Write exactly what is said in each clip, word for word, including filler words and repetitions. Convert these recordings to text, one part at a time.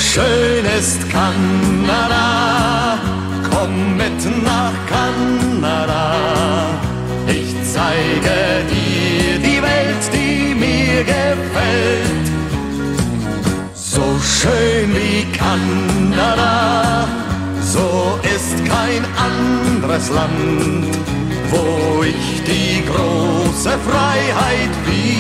schön ist Kanada, komm mit nach Kanada. Ich zeige dir die Welt, die mir gefällt. So schön wie Kanada, so ist kein anderes Land, wo ich die große Freiheit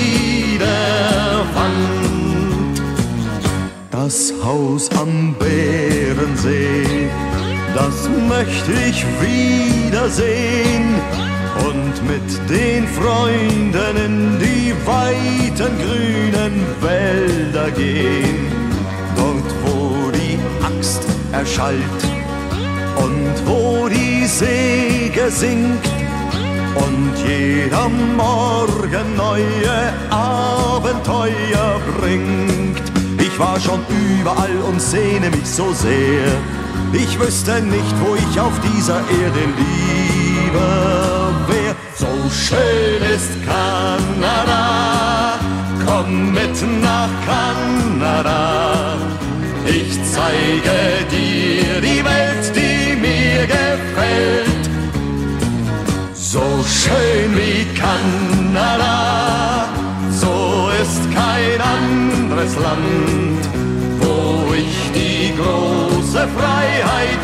wiederfand. Das Haus am Bärensee, das möchte ich wiedersehen und mit den Freunden in die weiten grünen Wälder gehen. Dort, wo die Axt erschallt und wo die Säge singt und jeder Morgen neue Abenteuer bringt. Ich war schon überall und sehne mich so sehr. Ich wüsste nicht, wo ich auf dieser Erde lieber wär. So schön ist Kanada, komm mit nach Kanada. Ich zeige dir die Welt, die mir gefällt. So schön wie Kanada, so ist kein anderes Land, wo ich die große Freiheit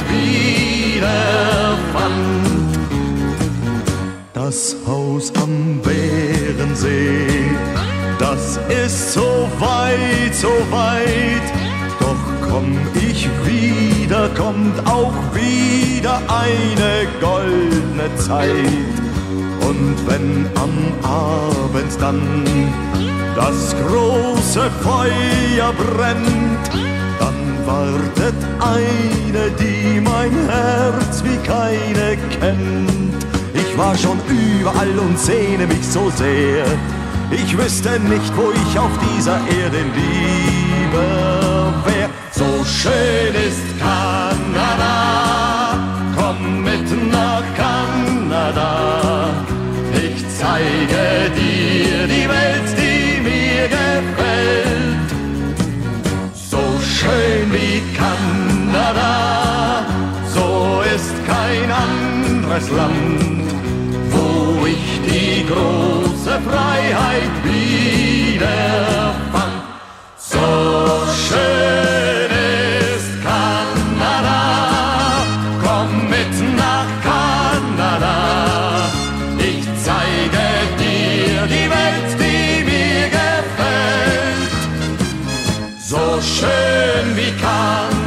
wiederfand. Das Haus am Bärensee, das ist so weit, so weit. Doch komm ich wieder, kommt auch wieder eine goldene Zeit. Und wenn am Abend dann das große Feuer brennt, dann wartet eine, die mein Herz wie keine kennt. Ich war schon überall und sehne mich so sehr. Ich wüsste nicht, wo ich auf dieser Erde lieber wär. So schön ist Kanada, komm mit nach Kanada. Ich zeige dir die Welt, die mir gefällt. So schön wie Kanada, so ist kein anderes Land, wo ich die große Freiheit wiederfand. So schön ist Kanada, komm mit nach Kanada. Ich zeige dir die Welt, die mir gefällt. So schön wie Kanada.